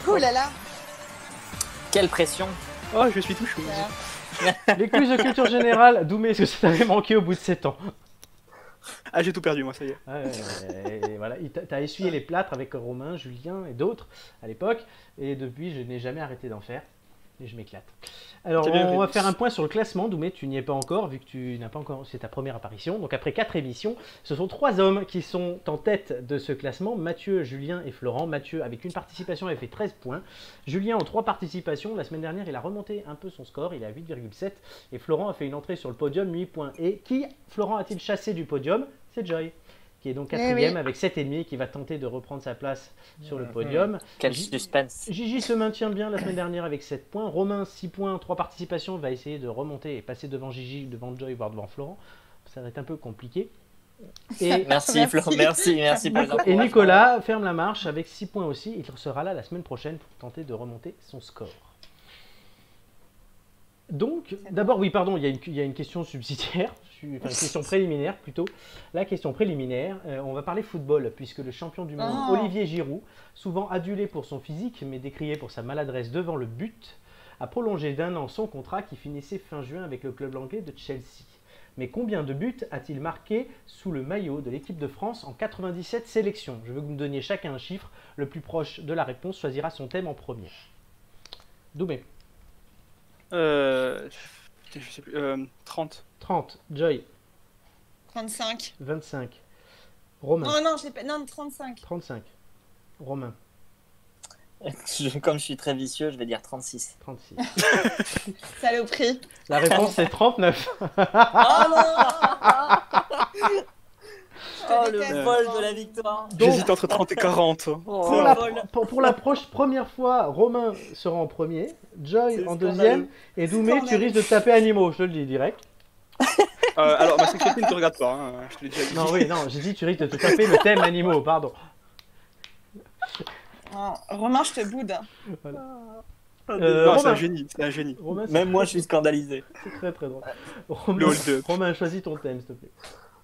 Oh là là. Quelle pression. Oh, je suis tout chou. Les quiz de culture générale, Doumé, est-ce que ça t'avait manqué au bout de 7 ans? Ah, j'ai tout perdu, moi, ça y est. Et voilà, t'as essuyé les plâtres avec Romain, Julien et d'autres à l'époque, et depuis, je n'ai jamais arrêté d'en faire. Et je m'éclate. Alors, on va faire un point sur le classement. Doumé, tu n'y es pas encore, vu que tu n'as pas encore. C'est ta première apparition. Donc, après 4 émissions, ce sont 3 hommes qui sont en tête de ce classement: Mathieu, Julien et Florent. Mathieu, avec une participation, avait fait 13 points. Julien, en 3 participations. La semaine dernière, il a remonté un peu son score. Il est à 8,7. Et Florent a fait une entrée sur le podium, 8 points. Et qui, Florent, a-t-il chassé du podium? C'est Joy, qui est donc 4e avec 7,5, qui va tenter de reprendre sa place sur le podium. Quel suspense. Gigi se maintient bien la semaine dernière avec 7 points. Romain, 6 points, 3 participations, va essayer de remonter et passer devant Gigi, devant Joy, voire devant Florent. Ça va être un peu compliqué. Et merci Florent, merci pour les et Nicolas ferme la marche avec 6 points aussi. Il sera là la semaine prochaine pour tenter de remonter son score. Donc, d'abord, oui, pardon, il y a une question subsidiaire, une question préliminaire plutôt. La question préliminaire, on va parler football, puisque le champion du monde, Olivier Giroud, souvent adulé pour son physique, mais décrié pour sa maladresse devant le but, a prolongé d'1 an son contrat qui finissait fin juin avec le club anglais de Chelsea. Mais combien de buts a-t-il marqué sous le maillot de l'équipe de France en 97 sélections? Je veux que vous me donniez chacun un chiffre. Le plus proche de la réponse choisira son thème en premier. Doumé. Je sais plus. 30. 30. Joy. 35. 25. Romain. Non, non, 35. 35. Romain. Comme je suis très vicieux, je vais dire 36. 36. Saloperie. La réponse c'est 39. Oh non. Oh, le vol de la victoire. J'hésite entre 30 et 40. Pour la première fois, Romain sera en premier, Joy en deuxième, et Doumé, tu risques de taper Animaux, je te le dis direct. Alors, ma sexualité ne te regarde pas, hein, je te l'ai déjà dit. Non, oui, non, j'ai dit tu risques de te taper le thème Animaux, pardon. Romain, je te boude. Voilà. Non, c'est un génie, c'est un génie. Romain, même moi, je suis scandalisé. C'est très très drôle. Romain, choisis ton thème, s'il te plaît.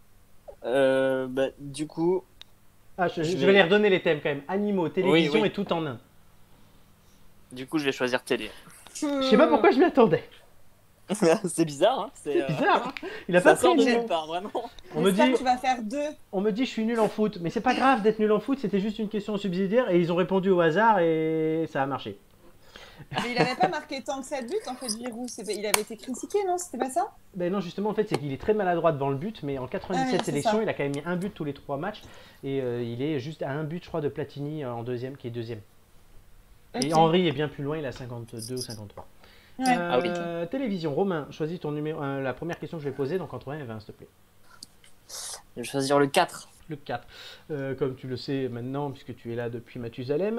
Du coup... Ah, je vais les redonner les thèmes quand même. Animaux, télévision et tout en un. Du coup, je vais choisir télé. Je sais pas pourquoi je m'y attendais. C'est bizarre, hein. C'est bizarre, hein. Il a pas sort de pris nulle part, vraiment. On me dit, tu vas faire 2. On me dit je suis nul en foot, mais c'est pas grave d'être nul en foot, c'était juste une question subsidiaire et ils ont répondu au hasard et ça a marché. Mais il avait pas marqué tant que ça de but en fait, Giroud. Il avait été critiqué, non? C'était pas ça? Ben non, justement, en fait, c'est qu'il est très maladroit devant le but, mais en 97 sélections, il a quand même mis un but tous les 3 matchs et il est juste à un but, je crois, de Platini en deuxième, qui est deuxième. Okay. Et Henry est bien plus loin, il a 52 ou 53. Ouais. Télévision, Romain, choisis ton numéro. La première question que je vais poser, donc entre 1 et 20, s'il te plaît. Je vais choisir le 4. Le 4. Comme tu le sais maintenant, puisque tu es là depuis Mathusalem.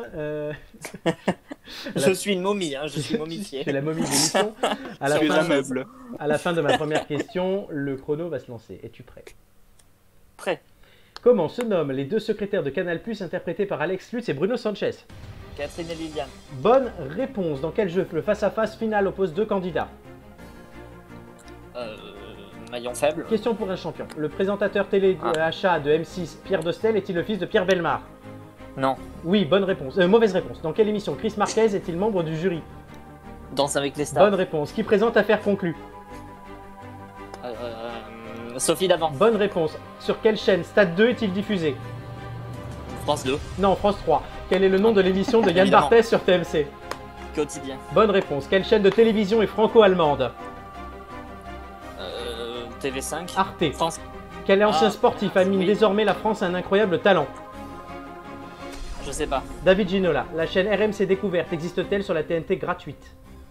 Je suis une momie, hein, je suis momifié. C'est la momie de l'émission. À la fin de ma première question, le chrono va se lancer. Es-tu prêt? Prêt. Comment se nomment les 2 secrétaires de Canal+, interprétés par Alex Lutz et Bruno Sanchez? Catherine et Liliane. Bonne réponse. Dans quel jeu le face-à-face final oppose 2 candidats? Maillon faible. Question pour un champion. Le présentateur télé-achat de M6, Pierre Dostel, est-il le fils de Pierre Bellemare? Non. Oui, bonne réponse. Mauvaise réponse. Dans quelle émission Chris Marquez est-il membre du jury? Danse avec les stars. Bonne réponse. Qui présente Affaires conclues? Sophie Davant. Bonne réponse. Sur quelle chaîne Stade 2 est-il diffusé? France 2. Non, France 3. Quel est le nom de l'émission de Yann Barthès sur TMC? Quotidien. Bonne réponse. Quelle chaîne de télévision est franco-allemande? TV5. Arte. France. Quel ancien sportif anime désormais la France a un incroyable talent? Je sais pas. David Ginola. La chaîne RMC Découverte existe-t-elle sur la TNT gratuite?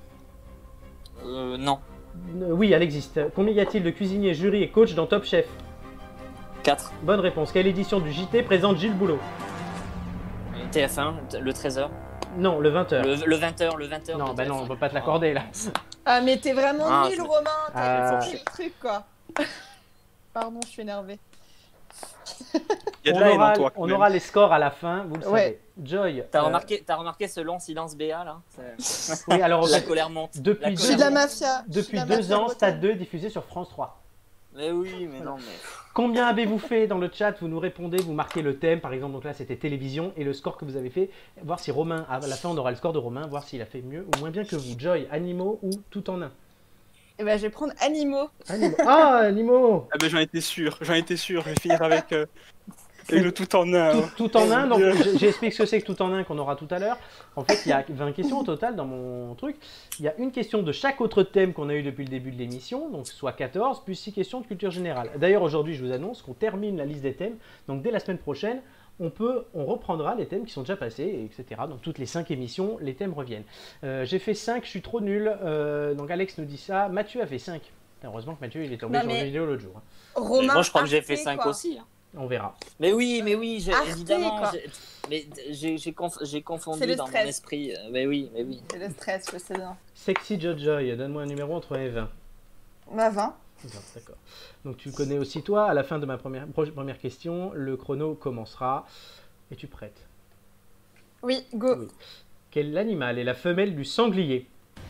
Non. Oui, elle existe. Combien y a-t-il de cuisiniers, jury et coach dans Top Chef? 4. Bonne réponse. Quelle édition du JT présente Gilles Boulot? TF1, le 13h. Non, le 20h. Le 20h. Non, bah non, on va pas te l'accorder là. Ah, mais t'es vraiment nul, Romain. T'as fait le truc, quoi. Pardon, je suis énervée. Il y a de la haine en toi. On aura les scores à la fin, vous le savez. Joy. T'as remarqué ce long silence BA là? Oui, alors la colère monte. Je suis de la mafia. Depuis 2 ans, Stade 2 est diffusé sur France 3. Mais oui, mais non, mais. Combien avez-vous fait dans le chat? Vous nous répondez, vous marquez le thème, par exemple, donc là c'était télévision, et le score que vous avez fait, voir si Romain, à la fin on aura le score de Romain, voir s'il a fait mieux ou moins bien que vous. Joy, animaux ou tout en un? Eh ben, je vais prendre animaux. Animaux. Ah, animaux! Ah ben j'en étais sûr, je vais finir avec le tout en un. Tout en un, donc j'explique ce que c'est que tout en un qu'on aura tout à l'heure. En fait, il y a 20 questions au total dans mon truc. Il y a une question de chaque autre thème qu'on a eu depuis le début de l'émission, donc soit 14, plus 6 questions de culture générale. D'ailleurs, aujourd'hui, je vous annonce qu'on termine la liste des thèmes. Donc dès la semaine prochaine, on reprendra les thèmes qui sont déjà passés, etc. Donc toutes les 5 émissions, les thèmes reviennent. J'ai fait 5, je suis trop nul. Donc Alex nous dit ça. Mathieu a fait 5. Heureusement que Mathieu il est tombé sur une vidéo l'autre jour. Romain, Moi, je crois que j'ai fait Arte, 5 quoi. aussi. Hein. On verra. Mais oui, Arte, évidemment. quoi. Mais j'ai C'est confondu le dans mon stress. esprit. Mais oui. C'est le stress, je sais bien. Sexy Joy, donne-moi un numéro entre 1 et 20. Ma 20. D'accord. Donc tu le connais aussi toi. À la fin de ma première question, le chrono commencera. Es-tu prête? Oui, go. Oui. Quel animal est la femelle du sanglier?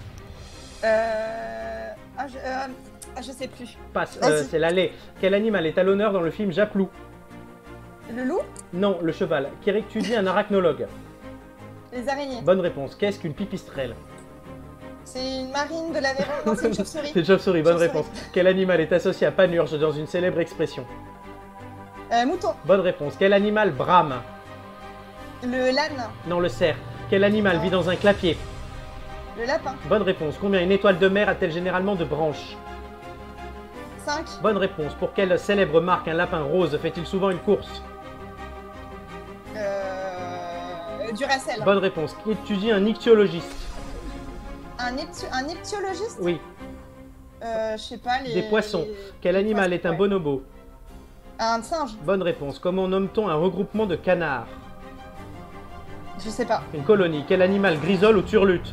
Je sais plus. Passe, Vas-y. c'est l'allée. Quel animal est à l'honneur dans le film Japlou? Le loup? Non, le cheval. Qu'étudie un arachnologue? Les araignées. Bonne réponse. Qu'est-ce qu'une pipistrelle? C'est une marine de l'Aveyron. Non, c'est une chauve-souris. C'est une chauve-souris, bonne Chauve-souris. réponse. Quel animal est associé à Panurge dans une célèbre expression? Mouton. Bonne réponse. Quel animal brame? Le l'âne. Non, le cerf. Quel animal vit dans un clapier? Le lapin. Bonne réponse. Combien une étoile de mer a-t-elle généralement de branches? 5. Bonne réponse. Pour quelle célèbre marque un lapin rose fait-il souvent une course? Duracell. Bonne réponse. Qui étudie un ichtyologiste? Un ichtyologiste? Oui. Je sais pas, Des poissons. Quel animal est un ouais. bonobo? Un singe. Bonne réponse. Comment nomme-t-on un regroupement de canards? Je sais pas. Une colonie. Quel animal grisole ou turlute?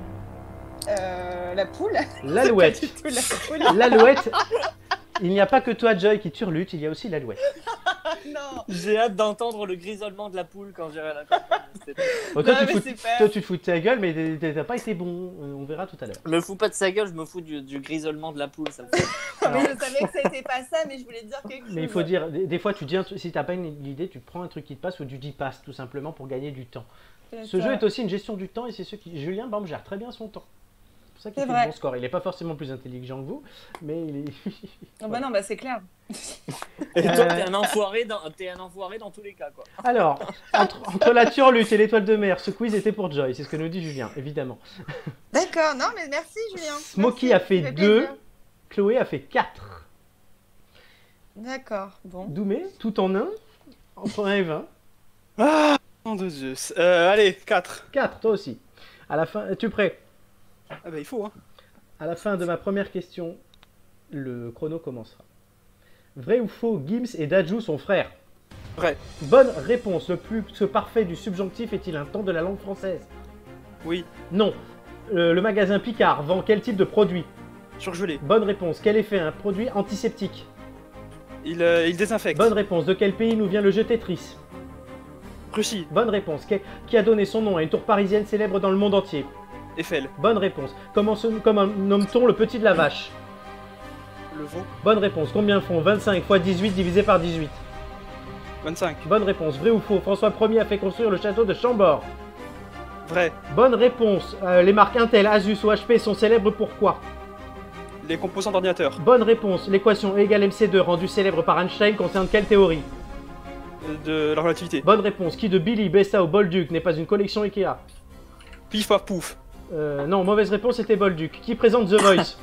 La poule. L'alouette. Pas du tout la poule. L'alouette. Il n'y a pas que toi, Joy, qui turlute, il y a aussi l'alouette. Non. J'ai hâte d'entendre le grisonnement de la poule quand j'irai à la campagne. Bon, toi, Non, mais c'est pas- toi, tu te fous de ta gueule, mais t'as pas été bon. On verra tout à l'heure. Je me fous pas de sa gueule, je me fous du grisonnement de la poule. Ça me fait... Alors, Mais je savais que c'était pas ça, mais je voulais dire quelque chose. mais il faut dire, des fois, tu dis, si t'as pas une idée, tu prends un truc qui te passe ou tu dis passe, tout simplement pour gagner du temps. Ce jeu est aussi une gestion du temps et c'est ce qui. Julien Bam gère très bien son temps. C'est pour ça qu'il C'est fait vrai. de bons scores. Il n'est pas forcément plus intelligent que vous, mais il est. Oh, bah non, bah c'est clair. Et toi, t'es un enfoiré dans tous les cas, quoi. Alors, entre la turlute et l'étoile de mer, ce quiz était pour Joy, c'est ce que nous dit Julien, évidemment. D'accord, non, mais merci Julien. Smokey Merci, a fait ça 2, plaisir. Chloé a fait 4. D'accord, bon. Doumé, tout en un, entre 1 et 20. Ah, nom de Zeus. Allez, 4. 4, toi aussi. À la fin, es-tu prêt? Ah bah il faut, hein. À la fin de ma première question, le chrono commencera. Vrai ou faux, Gims et Dajou sont frères? Vrai. Bonne réponse. Le plus parfait du subjonctif est-il un temps de la langue française? Oui. Non. Le magasin Picard vend quel type de produit? Surgelé. Bonne réponse. Quel effet un produit antiseptique? Il désinfecte. Bonne réponse. De quel pays nous vient le jeu Tetris? Russie. Bonne réponse. Qui a donné son nom à une tour parisienne célèbre dans le monde entier? Eiffel. Bonne réponse. Comment nomme-t-on le petit de la vache? Le veau. Bonne réponse. Combien font 25 x 18 divisé par 18? 25. Bonne réponse. Vrai ou faux? François Ier a fait construire le château de Chambord. Vrai. Bonne réponse. Les marques Intel, Asus ou HP sont célèbres pour quoi? Les composants d'ordinateur. Bonne réponse. L'équation E égale MC2 rendue célèbre par Einstein concerne quelle théorie? De la relativité. Bonne réponse. Qui de Billy, Bessa ou Bolduc n'est pas une collection Ikea? Pif paf pouf. Non, mauvaise réponse, c'était Bolduc. Qui présente The Voice?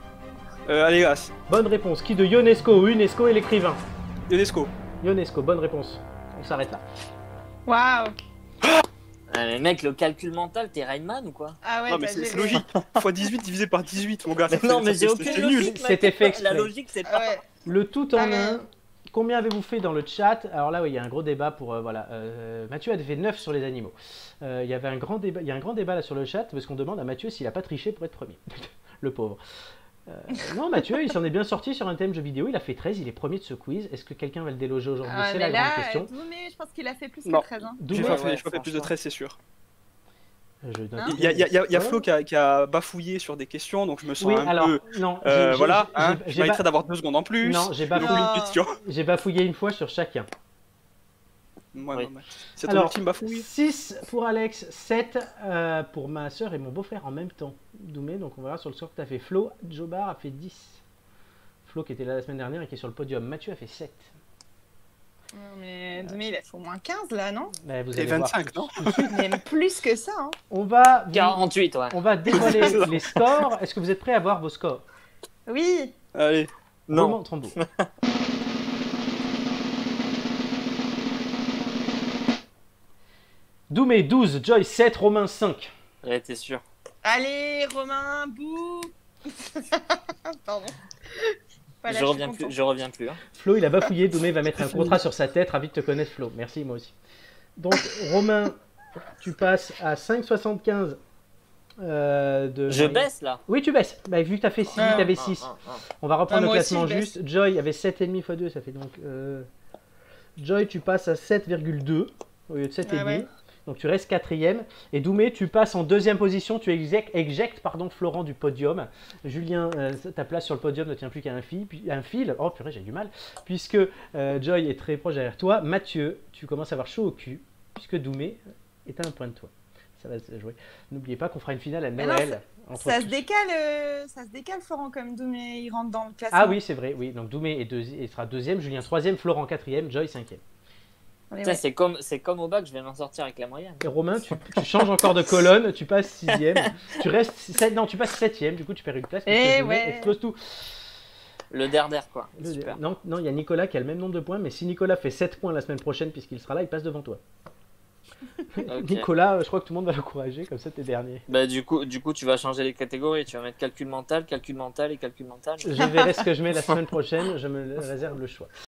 Aléas. Bonne réponse. Qui de Ionesco ou UNESCO est l'écrivain? UNESCO. Ionesco, bonne réponse. On s'arrête là. Waouh. Mais mec, le calcul mental, t'es Rainman ou quoi? Ah ouais, Non mais t'as c'est géré. logique. x 18 divisé par 18, mon gars. Non, mais j'ai c'est aucune nul. logique. C'était mec. fait exprès. La logique, c'est Ah pas. ouais. Le tout en Ah, mais- un. Combien avez-vous fait dans le chat? Alors là, oui, il y a un gros débat pour... voilà. Mathieu a fait 9 sur les animaux. Il y avait un grand débat, il y a un grand débat là sur le chat parce qu'on demande à Mathieu s'il n'a pas triché pour être premier. Le pauvre. Non, Mathieu, il s'en est bien sorti sur un thème jeu vidéo. Il a fait 13, il est premier de ce quiz. Est-ce que quelqu'un va le déloger aujourd'hui? Ah, C'est mais la grande là, question. Doumé, je pense qu'il a fait plus Non. que 13 ans. J'ai Doumé, pas fait, ouais, je crois que plus de franchement. 13, c'est sûr. Je note. Hein Il y a Flo qui a bafouillé sur des questions, donc je me sens Oui, un alors, peu. non. Voilà, hein, j'ai je mériterais d'avoir 2 secondes en plus. Non, j'ai Donc, bafouillé. une question. J'ai bafouillé une fois sur chacun. Ouais, Oui. ouais. C'est ton Alors, ultime bafouille. 6 pour Alex, 7 pour ma soeur et mon beau-frère en même temps. Doumé, donc on verra sur le score que tu as fait. Flo, Jobar a fait 10. Flo qui était là la semaine dernière et qui est sur le podium. Mathieu a fait 7. Non, mais Doumé, il a fait au moins 15 là, non? Mais vous Et allez voir 25, tout- non tout de suite. Même plus que ça. Hein. On va, 48, ouais. on va dévoiler les scores. Est-ce que vous êtes prêts à voir vos scores? Oui. Allez. Roulement de tambour. Doumé 12, Joy 7, Romain 5. Ouais, t'es sûr. Allez, Romain, bouh. Pardon. Voilà, je suis reviens content. plus. Je reviens plus. Hein. Flo, il a bafouillé. Doumé va mettre un contrat sur sa tête. Ravi de te connaître, Flo. Merci, moi aussi. Donc, Romain, tu passes à 5,75 de. Je baisse là. Oui, tu baisses. Bah, vu que tu as fait 6, Ah. tu avais 6. On va reprendre le moi aussi, classement je baisse. juste. Joy avait 7,5 x 2, ça fait donc. Joy, tu passes à 7,2 au lieu de 7,5. Ah ouais. Donc tu restes quatrième. Et Doumé, tu passes en deuxième position. Tu éjectes Florent du podium. Julien, ta place sur le podium ne tient plus qu'à un fil. Oh purée, j'ai du mal. Puisque Joy est très proche derrière toi. Mathieu, tu commences à avoir chaud au cul. Puisque Doumé est à un point de toi. Ça va se jouer. N'oubliez pas qu'on fera une finale à Mais non, Noël. entre Ça se tous. décale, Florent, comme Doumé, il rentre dans le classement. Ah oui, c'est vrai. Oui, donc Doumé il sera deuxième, Julien troisième, Florent quatrième, Joy cinquième. Allez, Putain, ouais. c'est comme au bac, je vais m'en sortir avec la moyenne. Et Romain, tu changes encore de colonne, tu passes sixième, tu passes septième, du coup tu perds une place. Parce que Doumé ouais. explose tout. Le derder, quoi. Super. Non, il y a Nicolas qui a le même nombre de points, mais si Nicolas fait 7 points la semaine prochaine, puisqu'il sera là, il passe devant toi. Ok. Nicolas, je crois que tout le monde va l'encourager, comme ça t'es dernier. Bah, du coup, tu vas changer les catégories. Tu vas mettre calcul mental et calcul mental. Je verrai ce que je mets la semaine prochaine, je me réserve le choix.